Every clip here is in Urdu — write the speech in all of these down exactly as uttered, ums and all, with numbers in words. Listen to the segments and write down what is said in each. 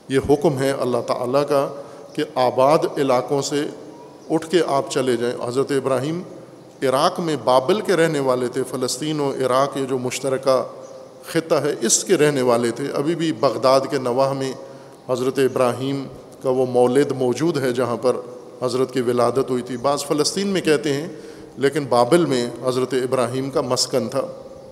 یہ حکم ہے اللہ تعالیٰ کا کہ آباد علاقوں سے اٹھ کے آپ چلے جائیں۔ حضرت ابراہیم عراق میں بابل کے رہنے والے تھے، فلسطین و عراق یہ جو مشترکہ خطہ ہے اس کے رہنے والے تھے۔ ابھی بھی بغداد کے نواح میں حضرت ابراہیم کا وہ مولد موجود ہے جہاں پر حضرت کی ولادت ہوئی تھی۔ بعض فلسطین میں کہتے ہیں، لیکن بابل میں حضرت ابراہیم کا مسکن تھا۔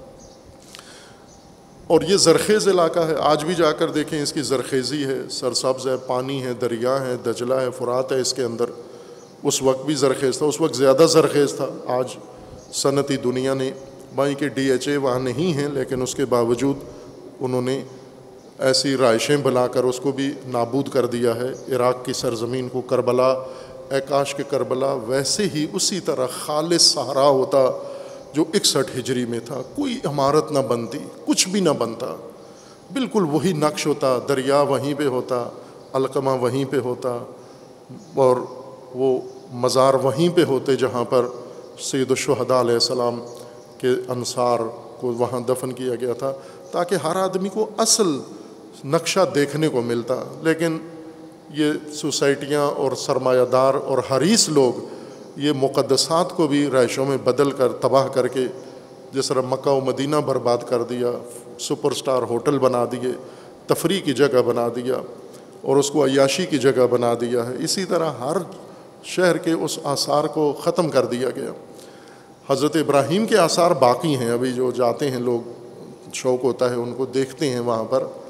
اور یہ زرخیز علاقہ ہے، آج بھی جا کر دیکھیں اس کی زرخیزی ہے، سرسبز ہے، پانی ہے، دریا ہے، دجلہ ہے، فرات ہے اس کے اندر۔ اس وقت بھی زرخیز تھا، اس وقت زیادہ زرخیز تھا۔ آج صنعتی دنیا نے بھائی کہ ڈی ایچ اے وہاں نہیں ہیں، لیکن اس کے باوجود انہوں نے ایسی رائشیں بنا کر اس کو بھی نابود کر دیا ہے۔ عراق کی سرزمین کو کربلا، اے کاش کے کربلا ویسے ہی اسی طرح خالص صحرا ہوتا جو اکسٹھ ہجری میں تھا، کوئی عمارت نہ بنتی، کچھ بھی نہ بنتا، بالکل وہی نقش ہوتا، دریا وہیں پہ ہوتا، علقمہ وہیں پہ ہوتا، اور وہ مزار وہیں پہ ہوتے جہاں پر سید الشہداء علیہ السلام کے انصار کو وہاں دفن کیا گیا تھا، تاکہ ہر آدمی کو اصل نقشہ دیکھنے کو ملتا۔ لیکن یہ سوسائٹیاں اور سرمایہ دار اور حریص لوگ یہ مقدسات کو بھی رائشوں میں بدل کر تباہ کر کے، جس طرح مکہ و مدینہ برباد کر دیا، سپر سٹار ہوٹل بنا دیے، تفریح کی جگہ بنا دیا، اور اس کو عیاشی کی جگہ بنا دیا ہے۔ اسی طرح ہر شہر کے اس آثار کو ختم کر دیا گیا۔ حضرت ابراہیم کے آثار باقی ہیں، ابھی جو جاتے ہیں لوگ، شوق ہوتا ہے ان کو دیکھتے ہیں وہاں پر۔